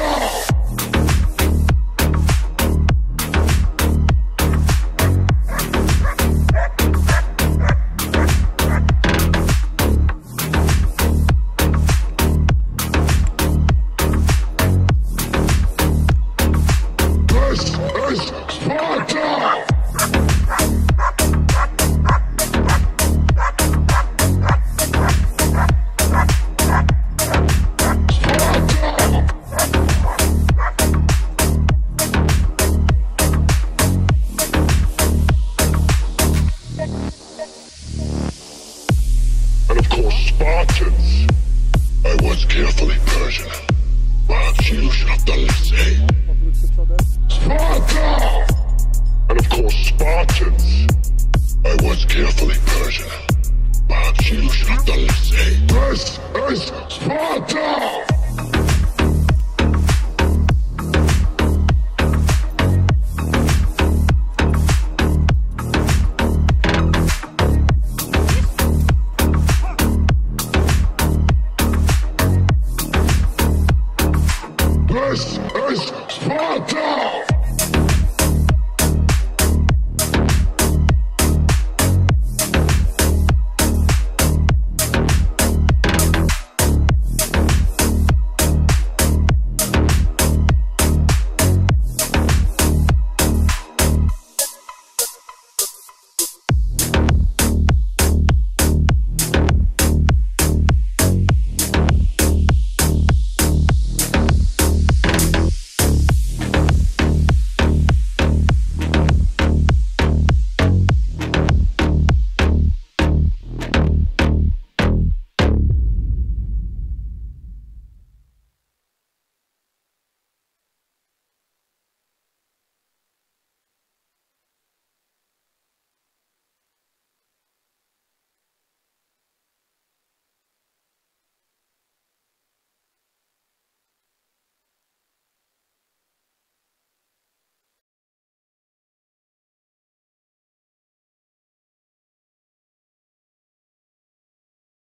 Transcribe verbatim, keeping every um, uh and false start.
And of course, Spartans. I was carefully Persian, but you should have done the same. Sparta! And of course, Spartans. I was carefully Persian, but you should have done the same. This is Sparta! This is Sparta!